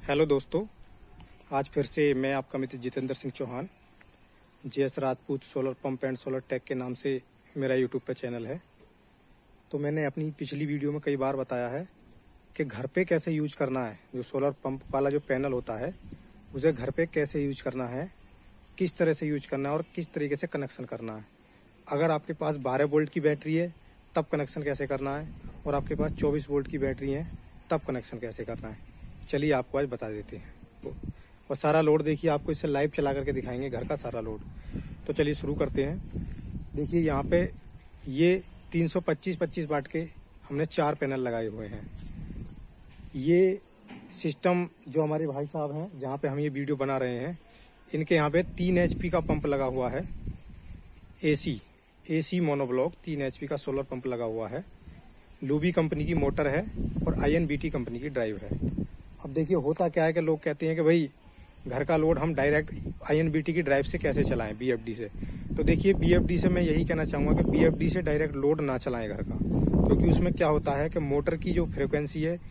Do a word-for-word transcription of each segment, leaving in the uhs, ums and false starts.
Hello दोस्तों, आज फिर से मैं आपका मित्र Jitendra Singh Chauhan, JS Rajput solar pump and solar tech के नाम से मेरा यूट्यूब पे चैनल है। तो मैंने अपनी पिछली वीडियो में कई बार बताया है कि घर पे कैसे यूज करना है। जो सोलर पंप वाला जो पैनल होता है उसे घर पे कैसे यूज करना है, किस तरह से यूज करना है और किस तरीके से कनेक्शन करना है। अगर आपके पास बारह वोल्ट की बैटरी है तब कनेक्शन कैसे करना है, और आपके पास चौबीस वोल्ट की बैटरी है तब कनेक्शन कैसे करना है। चलिए आपको आज बता देते हैं। और सारा लोड देखिए, आपको इससे लाइव चला करके दिखाएंगे घर का सारा लोड। तो चलिए शुरू करते हैं। देखिए यहाँ पे ये तीन सौ पच्चीस पच्चीस वाट के हमने चार पैनल लगाए हुए हैं। ये सिस्टम जो हमारे भाई साहब हैं जहाँ पे हम ये वीडियो बना रहे हैं, इनके यहाँ पे तीन एचपी का पंप लगा हुआ है। एसी एसी मोनोब्लॉक तीन एचपी का सोलर पंप लगा हुआ है। लूबी कंपनी की मोटर है और आईएनबीटी कंपनी की ड्राइव है। अब देखिए होता क्या है कि लोग कहते हैं कि भाई घर का लोड हम डायरेक्ट आईएनबीटी की ड्राइव से कैसे चलाएं, बीएफडी से। तो देखिए बीएफडी से मैं यही कहना चाहूँगा कि बीएफडी से डायरेक्ट लोड ना चलाएं घर का, क्योंकि उसमें क्या होता है कि मोटर की जो फ्रिक्वेंसी है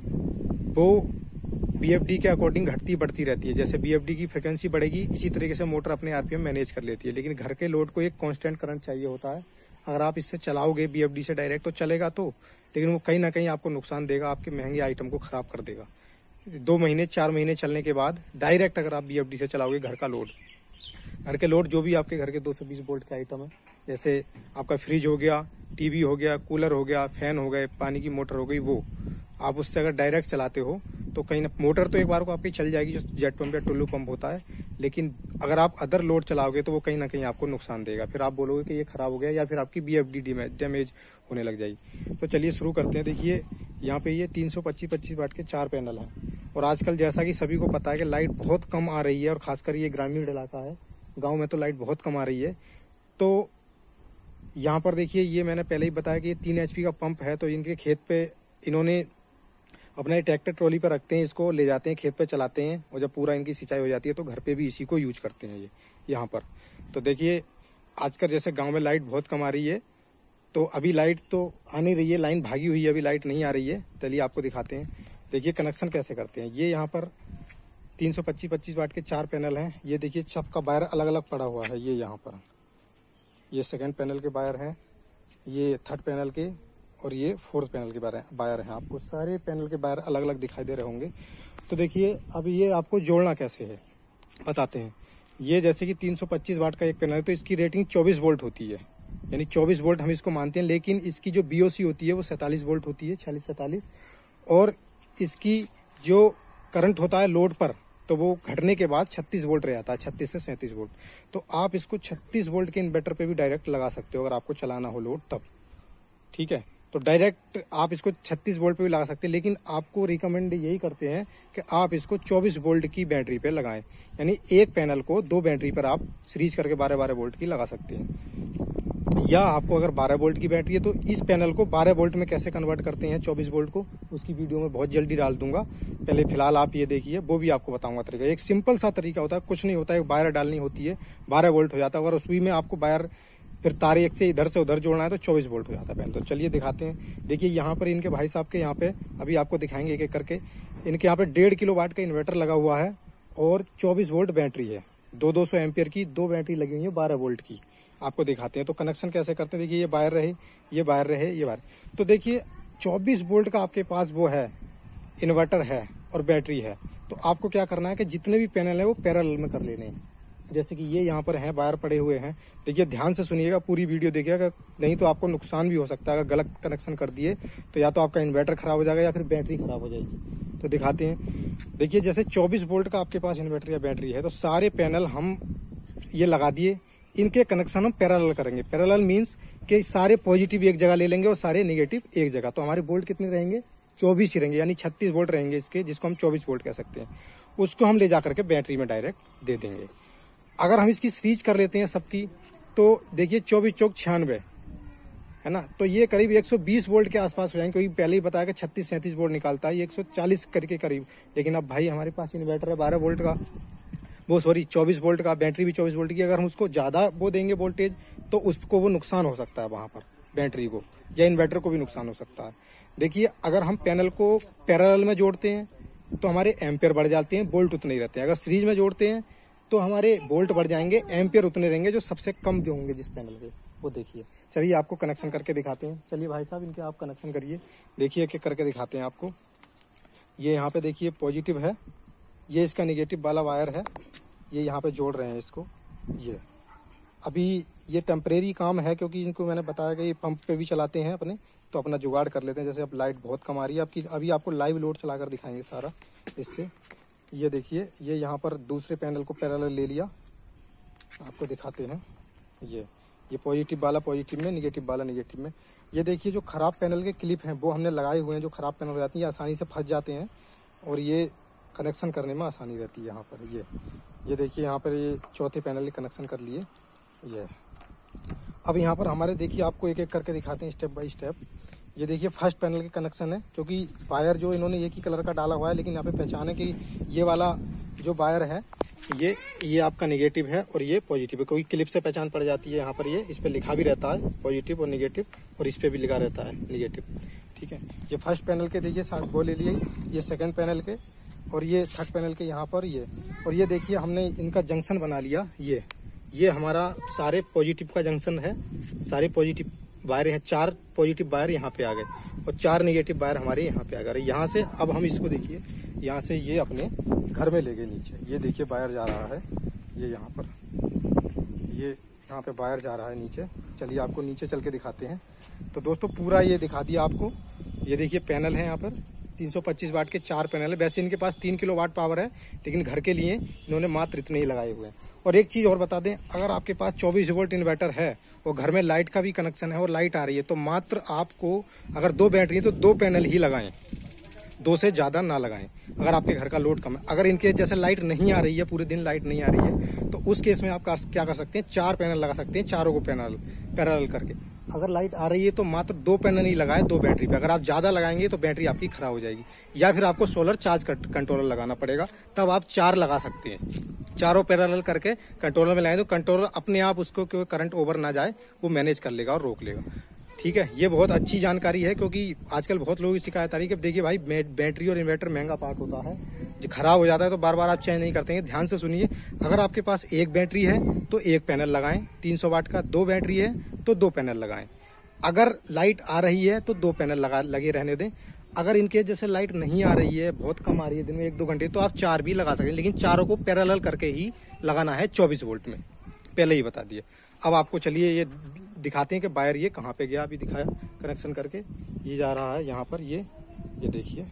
वो बीएफडी के अकॉर्डिंग घटती बढ़ती रहती है। जैसे बीएफडी की फ्रिक्वेंसी बढ़ेगी इसी तरीके से मोटर अपने आरपीएम मैनेज कर लेती है। लेकिन घर के लोड को एक कांस्टेंट करंट चाहिए होता है। अगर आप इससे चलाओगे बीएफडी से डायरेक्ट तो चलेगा तो, लेकिन वो कहीं ना कहीं आपको नुकसान देगा, आपके महंगे आइटम को खराब कर देगा। दो महीने चार महीने चलने के बाद डायरेक्ट अगर आप बीएफडी से चलाओगे घर का लोड, घर के लोड जो भी आपके घर के दो सौ बीस वोल्ट के आइटम है, जैसे आपका फ्रिज हो गया, टीवी हो गया, कूलर हो गया, फैन हो गए, पानी की मोटर हो गई, वो आप उससे अगर डायरेक्ट चलाते हो तो कहीं ना, मोटर तो एक बार को आपकी चल जाएगी जो जेट पंप या टुल्लू पंप होता है, लेकिन अगर आप अदर लोड चलाओगे तो वो कहीं ना कहीं आपको नुकसान देगा। फिर आप बोलोगे कि ये खराब हो गया, या फिर आपकी बीएफडी डैमेज होने लग जाएगी। तो चलिए शुरू करते हैं। देखिए यहाँ पे ये तीन सौ पच्चीस पच्चीस वाट के चार पैनल हैं। और आजकल जैसा कि सभी को पता है कि लाइट बहुत कम आ रही है, और खासकर ये ग्रामीण इलाका है, गाँव में तो लाइट बहुत कम आ रही है। तो यहाँ पर देखिए ये मैंने पहले ही बताया कि ये तीन एचपी का पंप है। तो इनके खेत पे इन्होंने अपना ट्रैक्टर ट्रॉली पर रखते हैं, इसको ले जाते हैं खेत पे चलाते हैं, और जब पूरा इनकी सिंचाई हो जाती है तो घर पे भी इसी को यूज करते हैं ये यहाँ पर। तो देखिए आजकल जैसे गांव में लाइट बहुत कम आ रही है, तो अभी लाइट तो आ नहीं रही है, लाइन भागी हुई है, अभी लाइट नहीं आ रही है। चलिए आपको दिखाते हैं। देखिए कनेक्शन कैसे करते हैं। ये यहाँ पर तीन सौ पच्चीस पच्चीस वाट के चार पैनल हैं। ये देखिए सबका वायर अलग अलग पड़ा हुआ है। ये यहाँ पर ये सेकेंड पैनल के वायर हैं, ये थर्ड पैनल के, और ये फोर्थ पैनल के वायर हैं। आपको सारे पैनल के वायर अलग अलग दिखाई दे रहे होंगे। तो देखिए अब ये आपको जोड़ना कैसे है बताते हैं। ये जैसे कि तीन सौ पच्चीस वाट का एक पैनल है, तो इसकी रेटिंग चौबीस वोल्ट होती है, यानी चौबीस वोल्ट हम इसको मानते हैं। लेकिन इसकी जो बीओसी होती है वो सैंतालीस वोल्ट होती है, छियालीस सैंतालीस। और इसकी जो करंट होता है लोड पर, तो वो घटने के बाद छत्तीस वोल्ट रह जाता है, छत्तीस से सैंतीस वोल्ट। तो आप इसको छत्तीस वोल्ट के इन्वर्टर पे भी डायरेक्ट लगा सकते हो अगर आपको चलाना हो लोड तब, ठीक है। तो डायरेक्ट आप इसको छत्तीस वोल्ट पे भी लगा सकते हैं, लेकिन आपको रिकमेंड यही करते हैं कि आप इसको चौबीस वोल्ट की बैटरी पे लगाएं। यानी एक पैनल को दो बैटरी पर आप सीरीज करके बारह बारह वोल्ट की लगा सकते हैं। या आपको अगर बारह वोल्ट की बैटरी है तो इस पैनल को बारह वोल्ट में कैसे कन्वर्ट करते हैं चौबीस वोल्ट को, उसकी वीडियो में बहुत जल्दी डाल दूंगा। पहले फिलहाल आप ये देखिए, वो भी आपको बताऊंगा तरीका। एक सिंपल सा तरीका होता है, कुछ नहीं होता है, वायर डालनी होती है, बारह वोल्ट हो जाता है। अगर उसमें में आपको वायर फिर तारे एक से इधर से उधर जोड़ना है तो चौबीस वोल्ट हो जाता है पैनल। तो चलिए दिखाते हैं। देखिए यहाँ पर इनके भाई साहब के यहाँ पे अभी आपको दिखाएंगे एक एक करके। इनके यहाँ पे डेढ़ किलो वाट का इन्वर्टर लगा हुआ है और चौबीस वोल्ट बैटरी है। दो दो सौ एम्पियर की दो बैटरी लगी हुई है बारह वोल्ट की। आपको दिखाते हैं। तो कनेक्शन कैसे करते हैं। देखिए ये वायर रहे, ये वायर रहे, ये वायर। तो देखिए चौबीस वोल्ट का आपके पास वो है, इन्वर्टर है और बैटरी है। तो आपको क्या करना है कि जितने भी पैनल है वो पैरेलल में कर लेने हैं। जैसे कि ये यहाँ पर हैं, वायर पड़े हुए हैं। देखिए ध्यान से सुनिएगा, पूरी वीडियो देखिएगा, नहीं तो आपको नुकसान भी हो सकता है। अगर गलत कनेक्शन कर दिए तो या तो आपका इन्वर्टर खराब हो जाएगा या फिर बैटरी खराब हो जाएगी। तो दिखाते हैं। देखिए जैसे चौबीस वोल्ट का आपके पास इन्वर्टर या बैटरी है, तो सारे पैनल हम ये लगा दिए, इनके कनेक्शन हम पैरेलल करेंगे। पैरेलल मीन्स कि सारे पॉजिटिव एक जगह ले लेंगे और सारे नेगेटिव एक जगह। तो हमारे वोल्ट कितने रहेंगे, चौबीस ही रहेंगे, यानी छत्तीस वोल्ट रहेंगे इसके, जिसको हम चौबीस वोल्ट कह सकते हैं। उसको हम ले जा करके बैटरी में डायरेक्ट दे देंगे। अगर हम इसकी सीरीज कर लेते हैं सबकी, तो देखिए चौबीस चौक छियानवे है ना, तो ये करीब एक सौ बीस वोल्ट के आसपास हो जाएंगे। क्योंकि पहले ही बताया कि छत्तीस सैंतीस वोल्ट निकालता है, ये एक सौ चालीस करके करीब। लेकिन अब भाई हमारे पास इन्वर्टर है बारह वोल्ट का, वो सॉरी चौबीस वोल्ट का, बैटरी भी चौबीस वोल्ट की। अगर हम उसको ज़्यादा वो देंगे वोल्टेज तो उसको वो नुकसान हो सकता है, वहाँ पर बैटरी को या इन्वर्टर को भी नुकसान हो सकता है। देखिए अगर हम पैनल को पैरेलल में जोड़ते हैं तो हमारे एम्पेयर बढ़ जाते हैं, वोल्ट उतने ही रहते हैं। अगर सीरीज में जोड़ते हैं तो हमारे वोल्ट बढ़ जाएंगे, एम्पेयर उतने रहेंगे जो सबसे कम जो होंगे जिस पैनल के, वो देखिए। चलिए आपको कनेक्शन करके दिखाते हैं। चलिए भाई साहब इनके आप कनेक्शन करिए, देखिए एक एक करके दिखाते हैं आपको। ये यहाँ पे देखिए पॉजिटिव है, ये इसका निगेटिव वाला वायर है, ये यहाँ पे जोड़ रहे हैं इसको। ये अभी ये टेम्परेरी काम है क्योंकि इनको मैंने बताया कि ये पंप पे भी चलाते हैं अपने, तो अपना जुगाड़ कर लेते हैं। जैसे अब लाइट बहुत कम आ रही है आपकी, अभी आपको लाइव लोड चला कर दिखाएंगे सारा इससे। ये देखिए ये यहाँ पर दूसरे पैनल को पैरेलल ले लिया, आपको दिखाते हैं। ये ये पॉजिटिव वाला पॉजिटिव में, निगेटिव वाला निगेटिव में। ये देखिए जो ख़राब पैनल के क्लिप हैं वो हमने लगाए हुए हैं, जो ख़राब पैनल हो जाती हैं आसानी से फंस जाते हैं और ये कनेक्शन करने में आसानी रहती है। यहाँ पर ये ये देखिए यहाँ पर ये चौथे पैनल के कनेक्शन कर लिए। ये अब यहाँ पर हमारे देखिए आपको एक एक करके दिखाते हैं स्टेप बाय स्टेप। ये देखिए फर्स्ट पैनल के कनेक्शन है, क्योंकि वायर जो इन्होंने एक ही कलर का डाला हुआ है, लेकिन यहाँ पे पहचाने कि ये वाला जो वायर है ये ये आपका नेगेटिव है और ये पॉजिटिव है, क्योंकि क्लिप से पहचान पड़ जाती है। यहाँ पर ये इस पर लिखा भी रहता है पॉजिटिव और नेगेटिव, और इस पर भी लिखा रहता है नेगेटिव। ठीक है, ये फर्स्ट पैनल के देखिए साथ वो ले लिए, ये सेकेंड पैनल के, और ये थर्ड पैनल के यहाँ पर ये। और ये देखिए हमने इनका जंक्शन बना लिया। ये ये हमारा सारे पॉजिटिव का जंक्शन है, सारे पॉजिटिव वायर हैं, चार पॉजिटिव वायर यहाँ पे आ गए और चार नेगेटिव वायर हमारे यहाँ पे आ गए। यहाँ से अब हम इसको देखिए, यहाँ से ये अपने घर में ले गए नीचे। ये देखिए वायर जा रहा है, ये यहाँ पर, ये यहाँ पे वायर जा रहा है नीचे। चलिए आपको नीचे चल के दिखाते हैं। तो दोस्तों पूरा ये दिखा दिया आपको। ये देखिए पैनल है यहाँ पर तीन सौ पच्चीस वाट के चार पैनल है। वैसे इनके पास तीन किलो वाट पावर है, लेकिन घर के लिए इन्होंने मात्र इतने ही लगाए हुए हैं। और एक चीज़ और बता दें, अगर आपके पास चौबीस वोल्ट इन्वर्टर है और घर में लाइट का भी कनेक्शन है और लाइट आ रही है, तो मात्र आपको अगर दो बैटरी है तो दो पैनल ही लगाएं, दो से ज़्यादा ना लगाएं अगर आपके घर का लोड कम है। अगर इनके जैसे लाइट नहीं आ रही है, पूरे दिन लाइट नहीं आ रही है, तो उस केस में आप क्या कर सकते हैं, चार पैनल लगा सकते हैं, चारों को पैनल पैरेलल करके। अगर लाइट आ रही है तो मात्र दो पैनल ही लगाए दो बैटरी पे। अगर आप ज़्यादा लगाएंगे तो बैटरी आपकी खराब हो जाएगी, या फिर आपको सोलर चार्ज कंट्रोलर लगाना पड़ेगा, तब आप चार लगा सकते हैं। चारों पैरेलल करके कंट्रोलर में लगाएं तो कंट्रोलर अपने आप उसको क्यों करंट ओवर ना जाए वो मैनेज कर लेगा और रोक लेगा। ठीक है, ये बहुत अच्छी जानकारी है, क्योंकि आजकल बहुत लोगों की शिकायत आ रही है कि देखिए भाई बैटरी और इन्वर्टर महंगा पार्ट होता है, जो खराब हो जाता है तो बार बार आप चेंज नहीं करते हैं। ध्यान से सुनिए, अगर आपके पास एक बैटरी है तो एक पैनल लगाएं तीन सौ वाट का, दो बैटरी है तो दो पैनल लगाएं। अगर लाइट आ रही है तो दो पैनल लगा लगे रहने दें। अगर इनके जैसे लाइट नहीं आ रही है, बहुत कम आ रही है दिन में एक दो घंटे, तो आप चार भी लगा सकते हैं, लेकिन चारों को पैरेलल करके ही लगाना है चौबीस वोल्ट में, पहले ही बता दिए। अब आपको चलिए ये दिखाते हैं कि वायर ये कहाँ पे गया। अभी दिखाया कनेक्शन करके, ये जा रहा है यहाँ पर, ये ये देखिए।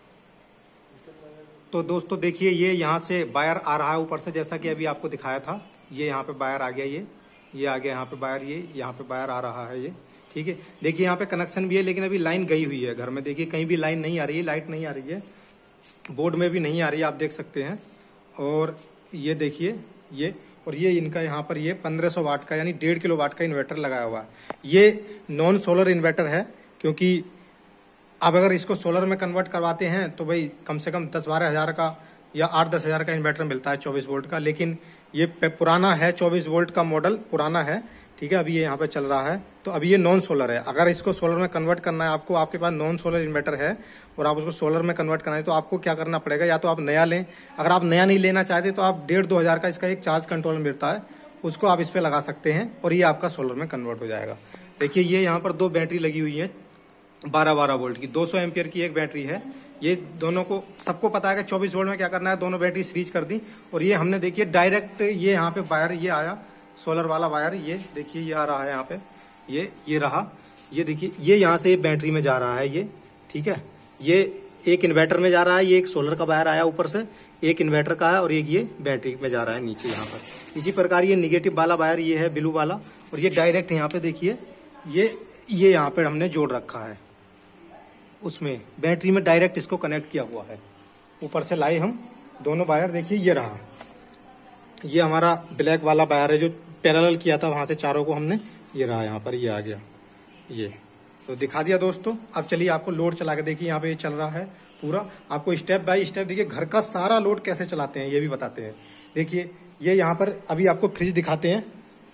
तो दोस्तों देखिए ये यहाँ से वायर आ रहा है ऊपर से, जैसा कि अभी आपको दिखाया था। ये यहाँ पे वायर आ गया, ये ये आ गया यहाँ पे वायर, ये यहाँ पे वायर आ रहा है ये। ठीक है, देखिए यहाँ पे कनेक्शन भी है, लेकिन अभी लाइन गई हुई है घर में। देखिए कहीं भी लाइन नहीं आ रही है, लाइट नहीं आ रही है, बोर्ड में भी नहीं आ रही है, आप देख सकते हैं। और ये देखिए ये, और ये इनका यहाँ पर ये पंद्रह सौ वाट का यानी डेढ़ किलो वाट का इन्वर्टर लगाया हुआ है। ये नॉन सोलर इन्वर्टर है, क्योंकि अब अगर इसको सोलर में कन्वर्ट करवाते हैं तो भाई कम से कम दस बारह हजार का या आठ दस हजार का इन्वर्टर मिलता है चौबीस वोल्ट का, लेकिन ये पुराना है, चौबीस वोल्ट का मॉडल पुराना है। ठीक है, अभी ये यहाँ पे चल रहा है, तो अभी ये नॉन सोलर है। अगर इसको सोलर में कन्वर्ट करना है आपको, आपके पास नॉन सोलर इन्वर्टर है और आप उसको सोलर में कन्वर्ट करना है, तो आपको क्या करना पड़ेगा, या तो आप नया लें। अगर आप नया नहीं लेना चाहते तो आप डेढ़ दो हजार का इसका एक चार्ज कंट्रोल मिलता है, उसको आप इस पे लगा सकते हैं और ये आपका सोलर में कन्वर्ट हो जाएगा। देखिए ये यहाँ पर दो बैटरी लगी हुई है बारह बारह वोल्ट की, दो सौ एम्पियर की एक बैटरी है। ये दोनों को सबको पता है कि चौबीस वोल्ट में क्या करना है, दोनों बैटरी सीरीज कर दी। और ये हमने देखिए डायरेक्ट ये यहाँ पे वायर ये आया, सोलर वाला वायर, ये देखिए ये आ रहा है यहाँ पे, ये ये रहा, ये देखिए ये यहाँ से बैटरी में जा रहा है ये। ठीक है, ये एक इन्वर्टर में जा रहा है, ये एक सोलर का वायर आया ऊपर से, एक इन्वर्टर का है और एक ये बैटरी में जा रहा है नीचे यहाँ पर। इसी प्रकार ये निगेटिव वाला वायर ये है ब्लू वाला, और ये डायरेक्ट यहाँ पे देखिए ये ये यहाँ पे हमने जोड़ रखा है, उसमें बैटरी में डायरेक्ट इसको कनेक्ट किया हुआ है। ऊपर से लाए हम दोनों वायर, देखिए ये रहा, ये हमारा ब्लैक वाला वायर है जो पैरेलल किया था वहां से चारों को हमने, ये रहा यहाँ पर, ये आ गया, ये तो दिखा दिया दोस्तों। अब चलिए आपको लोड चला के देखिए, यहाँ पे ये चल रहा है पूरा, आपको स्टेप बाय स्टेप देखिए घर का सारा लोड कैसे चलाते हैं ये भी बताते हैं। देखिए ये यहाँ पर अभी आपको फ्रिज दिखाते हैं,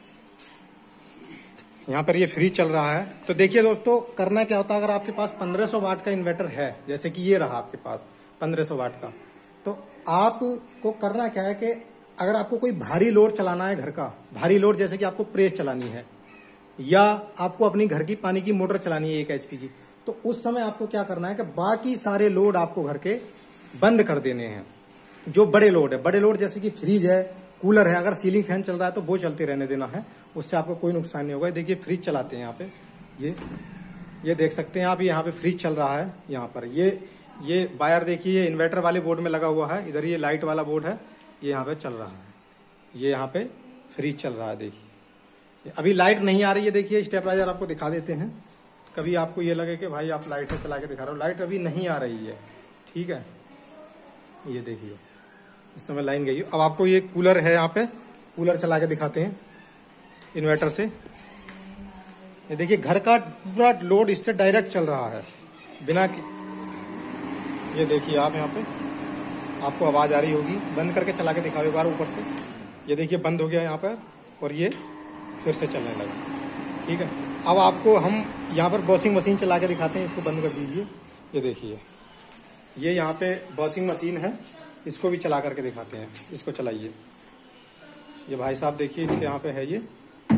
यहाँ पर ये फ्रिज चल रहा है। तो देखिए दोस्तों करना क्या होता है, अगर आपके पास पंद्रह सौ वाट का इन्वर्टर है, जैसे कि ये रहा आपके पास पंद्रह सौ वाट का। तो आपको करना क्या है कि अगर आपको कोई भारी लोड चलाना है घर का, भारी लोड जैसे कि आपको प्रेस चलानी है या आपको अपनी घर की पानी की मोटर चलानी है एक एचपी की, तो उस समय आपको क्या करना है कि बाकी सारे लोड आपको घर के बंद कर देने हैं। जो बड़े लोड है, बड़े लोड जैसे कि फ्रिज है, कूलर है, अगर सीलिंग फैन चल रहा है तो वो चलते रहने देना है, उससे आपको कोई नुकसान नहीं होगा। देखिए फ्रिज चलाते हैं यहाँ पे, ये ये देख सकते हैं आप, यहाँ पे फ्रिज चल रहा है। यहाँ पर ये ये वायर देखिए, ये इन्वर्टर वाले बोर्ड में लगा हुआ है, इधर ये लाइट वाला बोर्ड है, ये यहाँ पे चल रहा है, ये यहाँ पे फ्रिज चल रहा है। देखिए अभी लाइट नहीं आ रही है, देखिए स्टेबलाइजर आपको दिखा देते हैं। कभी आपको ये लगे कि भाई आप लाइट से चला के दिखा रहे हो, लाइट अभी नहीं आ रही है, ठीक है। ये देखिए इस समय लाइन गई। अब आपको ये कूलर है, यहाँ पे कूलर चला के दिखाते हैं इन्वर्टर से। ये देखिए घर का पूरा लोड इससे डायरेक्ट चल रहा है बिना कि... ये देखिए आप यहाँ पे आपको आवाज आ रही होगी, बंद करके चला के दिखाओ एक बार ऊपर से। ये देखिए बंद हो गया यहाँ पर और ये फिर से चलने लगा, ठीक है। अब आपको हम यहाँ पर वॉशिंग मशीन चला के दिखाते हैं, इसको बंद कर दीजिए। ये देखिए ये यहाँ पे वॉशिंग मशीन है, इसको भी चला करके दिखाते हैं, इसको चलाइए। ये भाई साहब देखिए इनके यहाँ पे है, ये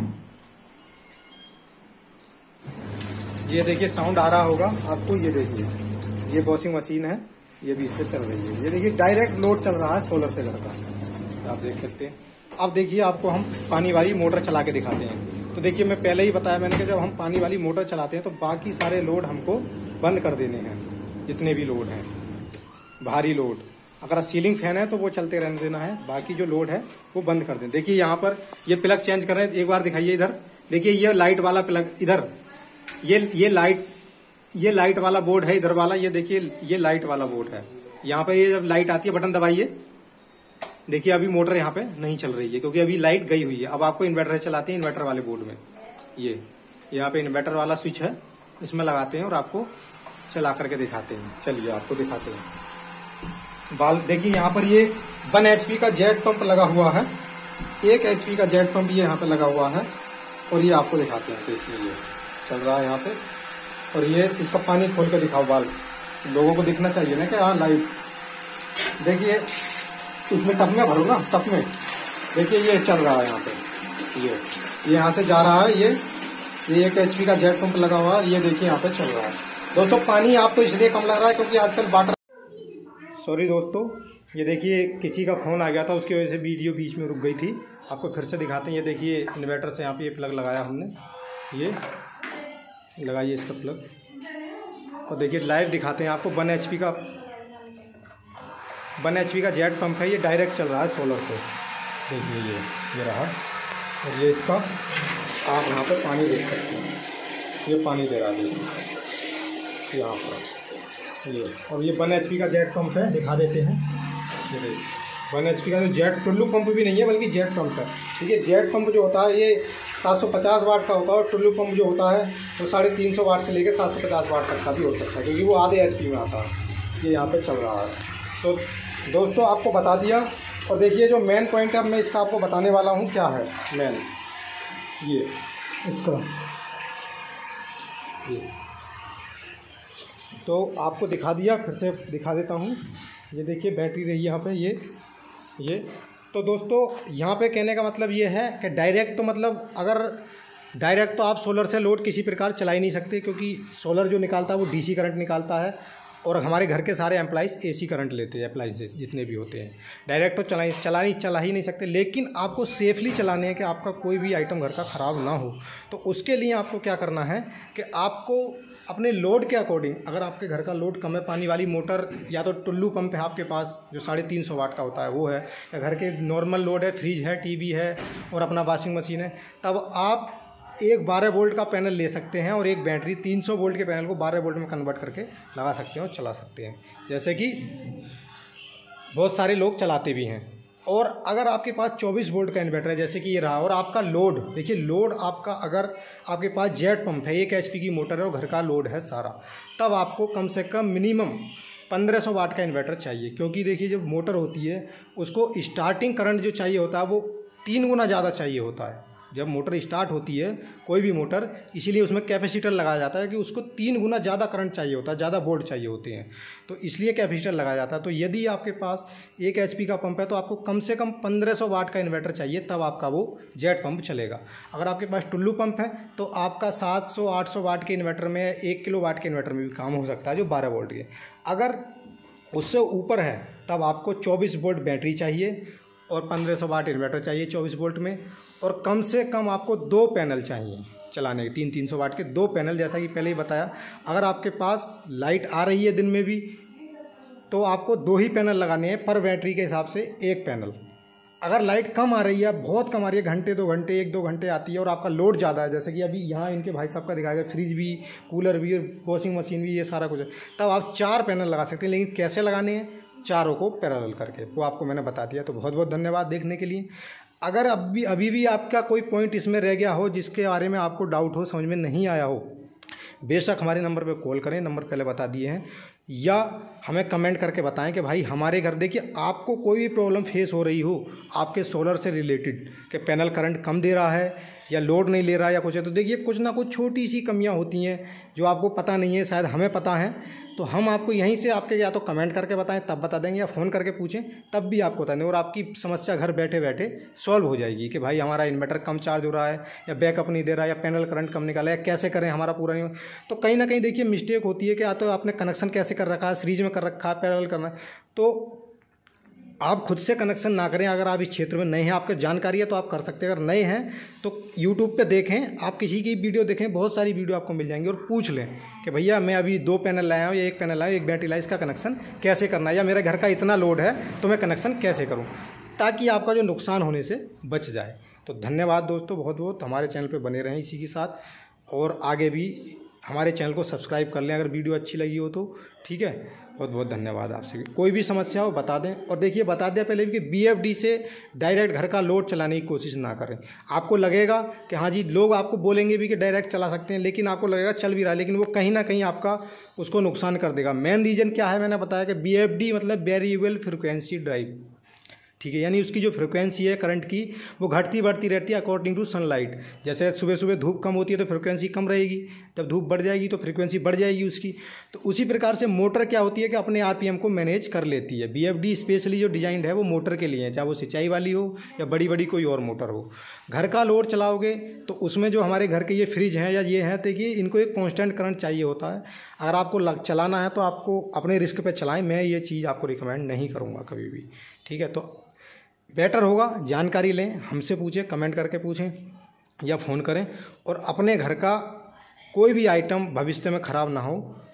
ये देखिए साउंड आ रहा होगा आपको। ये देखिए ये वॉशिंग मशीन है, ये भी इससे चल रही है। ये देखिए डायरेक्ट लोड चल रहा है सोलर से घर का, आप देख सकते हैं। अब देखिए आपको हम पानी वाली मोटर चला के दिखाते हैं। तो देखिए मैं पहले ही बताया मैंने कि जब हम पानी वाली मोटर चलाते हैं तो बाकी सारे लोड हमको बंद कर देने हैं, जितने भी लोड हैं भारी लोड। अगर सीलिंग फैन है तो वो चलते रहने देना है, बाकी जो लोड है वो बंद कर दें। देखिए यहाँ पर ये प्लग चेंज कर रहे हैं, एक बार दिखाइए इधर। देखिए ये लाइट वाला प्लग, इधर ये ये लाइट ये लाइट वाला बोर्ड है इधर वाला। ये देखिए ये लाइट वाला बोर्ड है, यहाँ पे ये जब लाइट आती है बटन दबाइए। देखिए अभी मोटर यहाँ पे नहीं चल रही है क्योंकि अभी लाइट गई हुई है। अब आपको इन्वर्टर चलाते हैं, इन्वर्टर वाले बोर्ड में ये यहाँ पे इन्वर्टर वाला स्विच है, इसमें लगाते हैं और आपको चला करके दिखाते हैं। चलिए आपको दिखाते हैं। बाल देखिए यहाँ पर ये वन एचपी का जेट पंप लगा हुआ है, एक एचपी का जेट पंप ये यहाँ पे लगा हुआ है और ये आपको दिखाते हैं। देखिए ये चल रहा है यहाँ पे, और ये इसका पानी खोल के दिखाओ, बाल लोगों को दिखना चाहिए ना कि हाँ लाइव। देखिए उसमें टप में भरो ना, टप में देखिए ये चल रहा है यहाँ पे, ये ये यहाँ से जा रहा है। ये ये एक एचपी का जेट पंप लगा हुआ है, ये देखिए यहाँ पे चल रहा है। दोस्तों पानी आपको इसलिए कम लग रहा है क्योंकि आजकल वाटर, सॉरी दोस्तों, ये देखिए किसी का फोन आ गया था, उसकी वजह से वीडियो बीच में रुक गई थी। आपको फिर से दिखाते हैं। ये देखिए इन्वर्टर से यहाँ पे ये प्लग लगाया हमने, ये लगाइए इसका प्लग, और देखिए लाइव दिखाते हैं आपको। वन एचपी का वन एचपी का जेट पंप है, ये डायरेक्ट चल रहा है सोलर से। देखिए ये ये रहा, और ये इसका आप यहाँ पे पानी देख सकते हैं, ये पानी दे रहा है यहाँ पर ये। और ये वन एचपी का जेट पंप है, दिखा देते हैं। ये देखिए वन एचपी का जो जेट टुल्लू पंप भी नहीं है बल्कि जेट पंप है। ठीक है, जेट पंप जो होता है ये सात सौ पचास वाट का होता है, और टुल्लू पंप जो होता है वो साढ़े तीन सौ वाट से लेकर सात सौ पचास वाट तक का भी हो सकता है, क्योंकि वो आधे एचपी में आता है। ये यहाँ पे चल रहा है। तो दोस्तों आपको बता दिया। और देखिए जो मेन पॉइंट है मैं इसका आपको बताने वाला हूँ क्या है मेन, ये इसका ये तो आपको दिखा दिया, फिर से दिखा देता हूँ। ये देखिए बैटरी रही यहाँ पे, ये ये तो दोस्तों यहाँ पे कहने का मतलब ये है कि डायरेक्ट तो मतलब अगर डायरेक्ट तो आप सोलर से लोड किसी प्रकार चला ही नहीं सकते, क्योंकि सोलर जो निकालता है वो डीसी करंट निकालता है, और हमारे घर के सारे एम्प्लॉइज़ एसी करंट लेते हैं, अप्लाइंसेस जितने भी होते हैं। डायरेक्ट तो चला चला नहीं चला ही नहीं सकते, लेकिन आपको सेफली चलाने हैं कि आपका कोई भी आइटम घर का ख़राब ना हो। तो उसके लिए आपको क्या करना है कि आपको अपने लोड के अकॉर्डिंग, अगर आपके घर का लोड कम है, पानी वाली मोटर या तो टुल्लू पंप है आपके पास जो साढ़े तीन सौ वाट का होता है वो है, या घर के नॉर्मल लोड है, फ्रिज है, टीवी है और अपना वॉशिंग मशीन है, तब आप एक बारह वोल्ट का पैनल ले सकते हैं और एक बैटरी तीन सौ वोल्ट के पैनल को बारह वोल्ट में कन्वर्ट करके लगा सकते हैं और चला सकते हैं, जैसे कि बहुत सारे लोग चलाते भी हैं। और अगर आपके पास चौबीस वोल्ट का इन्वर्टर है जैसे कि ये रहा, और आपका लोड देखिए, लोड आपका अगर आपके पास जेट पंप है, एक एचपी की मोटर है और घर का लोड है सारा, तब आपको कम से कम मिनिमम पंद्रह सौ वाट का इन्वर्टर चाहिए। क्योंकि देखिए जब मोटर होती है उसको स्टार्टिंग करंट जो चाहिए होता है वो तीन गुना ज़्यादा चाहिए होता है, जब मोटर स्टार्ट होती है कोई भी मोटर, इसीलिए उसमें कैपेसिटर लगाया जाता है कि उसको तीन गुना ज़्यादा करंट चाहिए होता है, ज़्यादा वोल्ट चाहिए होते हैं, तो इसलिए कैपेसिटर लगाया जाता है। तो यदि आपके पास एक एच पी का पंप है तो आपको कम से कम पंद्रह सौ वाट का इन्वर्टर चाहिए, तब आपका वो जेट पंप चलेगा। अगर आपके पास टुल्लू पंप है तो आपका सात सौ आठ सौ वाट के इन्वर्टर में, एक किलो वाट के इन्वर्टर में भी काम हो सकता है जो बारह वोल्ट के। अगर उससे ऊपर है तब आपको चौबीस वोल्ट बैटरी चाहिए और पंद्रह सौ वाट इन्वर्टर चाहिए चौबीस वोल्ट में, और कम से कम आपको दो पैनल चाहिए चलाने के, तीन तीन सौ वाट के दो पैनल। जैसा कि पहले ही बताया, अगर आपके पास लाइट आ रही है दिन में भी तो आपको दो ही पैनल लगाने हैं, पर बैटरी के हिसाब से एक पैनल। अगर लाइट कम आ रही है, बहुत कम आ रही है, घंटे दो घंटे एक दो घंटे आती है और आपका लोड ज़्यादा है, जैसे कि अभी यहाँ इनके भाई साहब का दिखाएगा, फ्रिज भी, कूलर भी और वॉशिंग मशीन भी, ये सारा कुछ है, तब आप चार पैनल लगा सकते हैं। लेकिन कैसे लगाने हैं? चारों को पैरेलल करके, वो आपको मैंने बता दिया। तो बहुत बहुत धन्यवाद देखने के लिए। अगर अभी अभी भी आपका कोई पॉइंट इसमें रह गया हो जिसके बारे में आपको डाउट हो, समझ में नहीं आया हो, बेशक हमारे नंबर पे कॉल करें, नंबर पहले बता दिए हैं, या हमें कमेंट करके बताएं कि भाई हमारे घर, देखिए आपको कोई भी प्रॉब्लम फेस हो रही हो आपके सोलर से रिलेटेड, कि पैनल करंट कम दे रहा है या लोड नहीं ले रहा है या कुछ है, तो देखिए कुछ ना कुछ छोटी सी कमियां होती हैं जो आपको पता नहीं है, शायद हमें पता है, तो हम आपको यहीं से आपके या तो कमेंट करके बताएं तब बता देंगे, या फ़ोन करके पूछें तब भी आपको बता देंगे, और आपकी समस्या घर बैठे बैठे सॉल्व हो जाएगी कि भाई हमारा इन्वर्टर कम चार्ज हो रहा है, या बैकअप नहीं दे रहा है, या पैनल करंट कम निकाला है, या कैसे करें हमारा पूरा नहीं हो। तो कहीं ना कहीं देखिए मिस्टेक होती है कि या तो आपने कनेक्शन कैसे कर रखा है, सीरीज में कर रखा है, पैरेलल करना है, तो आप खुद से कनेक्शन ना करें। अगर आप इस क्षेत्र में नए हैं, आपको जानकारी है तो आप कर सकते हैं। अगर नए हैं तो यूट्यूब पे देखें, आप किसी की वीडियो देखें, बहुत सारी वीडियो आपको मिल जाएंगी, और पूछ लें कि भैया मैं अभी दो पैनल लाया हूँ या एक पैनल लाया हूँ, एक बैटरी लाया, इसका कनेक्शन कैसे करना है, या मेरे घर का इतना लोड है तो मैं कनेक्शन कैसे करूँ, ताकि आपका जो नुकसान होने से बच जाए। तो धन्यवाद दोस्तों, बहुत बहुत। हमारे चैनल पर बने रहें इसी के साथ, और आगे भी हमारे चैनल को सब्सक्राइब कर लें अगर वीडियो अच्छी लगी हो तो, ठीक है। बहुत बहुत धन्यवाद आपसे। कोई भी समस्या हो बता दें, और देखिए बता दिया पहले भी कि बी एफ डी से डायरेक्ट घर का लोड चलाने की कोशिश ना करें। आपको लगेगा कि हाँ जी, लोग आपको बोलेंगे भी कि डायरेक्ट चला सकते हैं, लेकिन आपको लगेगा चल भी रहा है, लेकिन वो कहीं ना कहीं आपका उसको नुकसान कर देगा। मेन रीज़न क्या है, मैंने बताया कि बी एफ डी मतलब वेरिएबल फ्रिक्वेंसी ड्राइव, ठीक है, यानी उसकी जो फ्रिक्वेंसी है करंट की वो घटती बढ़ती रहती है अकॉर्डिंग टू सनलाइट। जैसे सुबह सुबह धूप कम होती है तो फ्रिक्वेंसी कम रहेगी, तब धूप बढ़ जाएगी तो फ्रिक्वेंसी बढ़ जाएगी उसकी। तो उसी प्रकार से मोटर क्या होती है कि अपने आरपीएम को मैनेज कर लेती है। बीएफडी स्पेशली जो डिजाइन है वो मोटर के लिए है, चाहे वो सिंचाई वाली हो या बड़ी बड़ी कोई और मोटर हो। घर का लोड चलाओगे तो उसमें जो हमारे घर के ये फ्रिज हैं या ये हैं, देखिए इनको एक कॉन्स्टेंट करंट चाहिए होता है। अगर आपको लग चलाना है तो आपको अपने रिस्क पर चलाएँ, मैं ये चीज़ आपको रिकमेंड नहीं करूँगा कभी भी, ठीक है। तो बेटर होगा जानकारी लें, हमसे पूछें, कमेंट करके पूछें या फ़ोन करें, और अपने घर का कोई भी आइटम भविष्य में ख़राब ना हो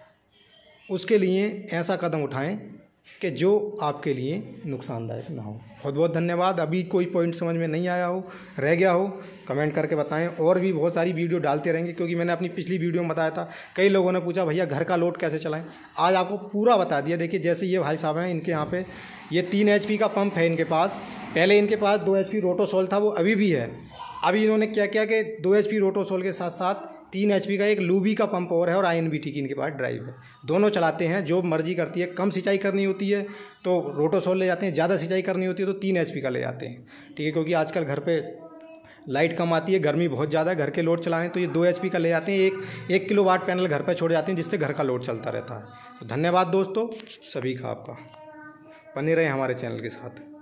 उसके लिए ऐसा कदम उठाएं कि जो आपके लिए नुकसानदायक ना हो। बहुत बहुत धन्यवाद। अभी कोई पॉइंट समझ में नहीं आया हो, रह गया हो, कमेंट करके बताएं। और भी बहुत सारी वीडियो डालते रहेंगे, क्योंकि मैंने अपनी पिछली वीडियो में बताया था, कई लोगों ने पूछा भैया घर का लोड कैसे चलाएं। आज आपको पूरा बता दिया। देखिए जैसे ये भाई साहब हैं, इनके यहाँ पे ये तीन एच पी का पंप है इनके पास। पहले इनके पास दो एच पी रोटोसोल था, वो अभी भी है। अभी इन्होंने क्या किया कि दो एच पी रोटोसोल के साथ साथ तीन एच पी का एक लूबी का पंप और है, और आई एन बी टी की इनके पास ड्राइव है। दोनों चलाते हैं, जो मर्जी करती है। कम सिंचाई करनी होती है तो रोटोसोल ले जाते हैं, ज़्यादा सिंचाई करनी होती है तो तीन एच पी का ले जाते हैं, ठीक है। क्योंकि आजकल घर पे लाइट कम आती है, गर्मी बहुत ज़्यादा है, घर के लोड चलाएं तो ये दो एच पी का ले जाते हैं। एक एक किलो वाट पैनल घर पर छोड़ जाते हैं, जिससे घर का लोड चलता रहता है। तो धन्यवाद दोस्तों सभी का, आपका बने रहे हमारे चैनल के साथ।